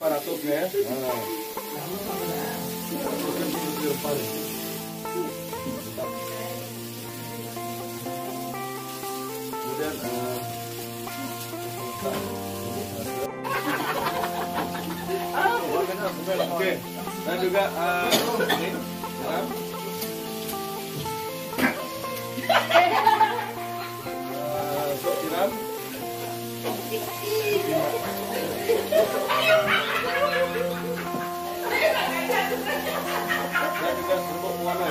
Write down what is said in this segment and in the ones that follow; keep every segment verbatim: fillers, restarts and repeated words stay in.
Aparatusnya ya. Kemudian oke, dan juga ini sok tiram. Dan juga serbuk warna.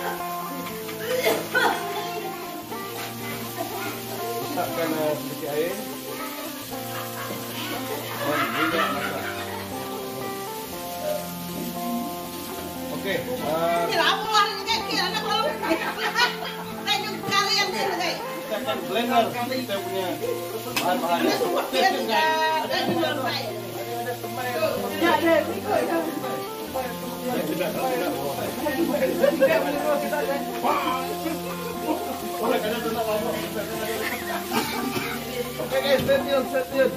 Letakkan sedikit air dan minyak masak. Oke. Kita akan blender kita punya bahan-bahannya. Oke guys, stay tune, stay tune.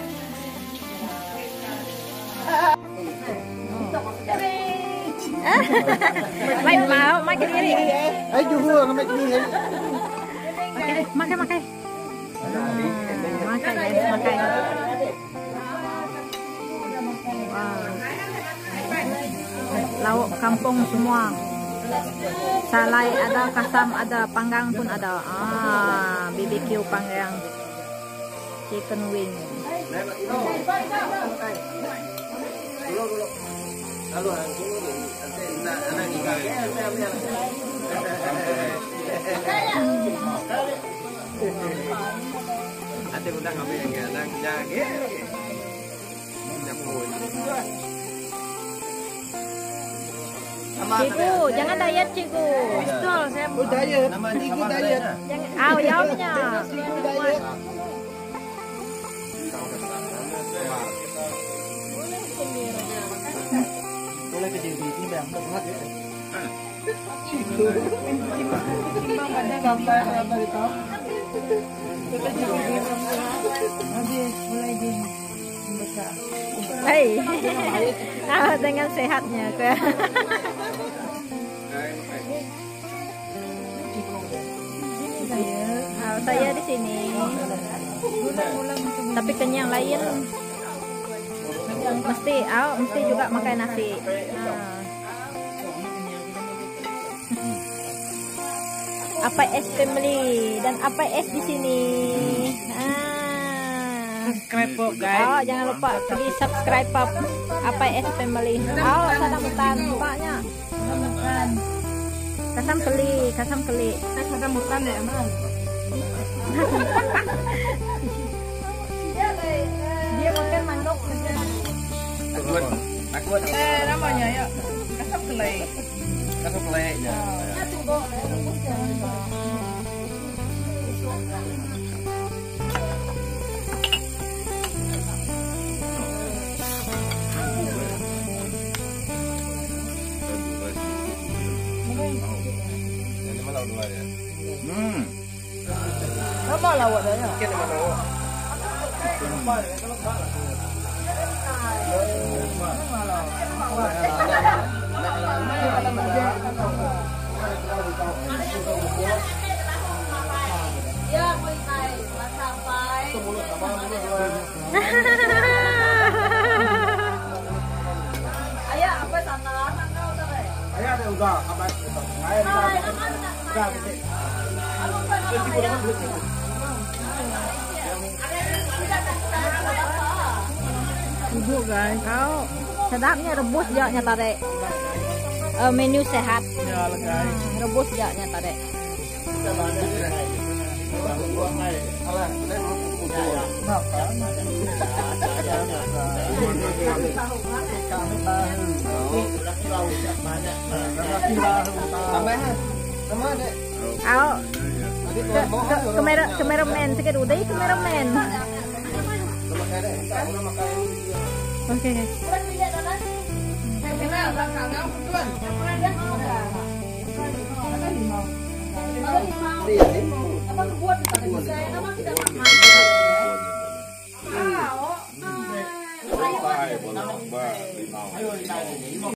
Mày mau, mày cái gì đi? Ấy chú Hương, mày cái gì? Makan, makan. Makan guys, makan. Wow. Lauk kampung semua. Salai ada, kasam ada, panggang pun ada. Ah, B B Q panggang. Chicken wing. Halo, aku nanti anak nikah. Ate udah kami yang gadang jaga. Cikgu, jangan diet cikgu. Betul, saya Oh diet. Nama cikgu diet. Jangan, ah, jawabnya. Boleh ke diri ini bang, terlihat ya. Sampai apa itu? Habis mulai di besar. Hei, ah, dengan sehatnya ke. Ah, saya di sini. Tapi kenyang lain. Mesti, ah, mesti juga makan nasi. Ah. Apa es family dan apa es di sini. Ah. Subscribe guys. Oh, jangan lupa di subscribe up apa es family. Oh, sadamutan banyak. Kasam keli, kasam keli. Sadamutan ya, Mas. Dia makan mandok. Eh, namanya ya. Kasam kelai. Kasam kelai ya. Hmm. Nama lawak dah ya. Kita mana lawak? Ya, mau kai, sampai. Ayah, apa sana? Ayah ada udah, apa? Ayah udah. Bubuk guys, kau sedapnya rebus jaknya tadi. Uh, menu sehat. Ya lah guys. Rebus jaknya tadi. Kau kamera kameraman sikit udah kameraman. Oke. hai boleh lomba limau.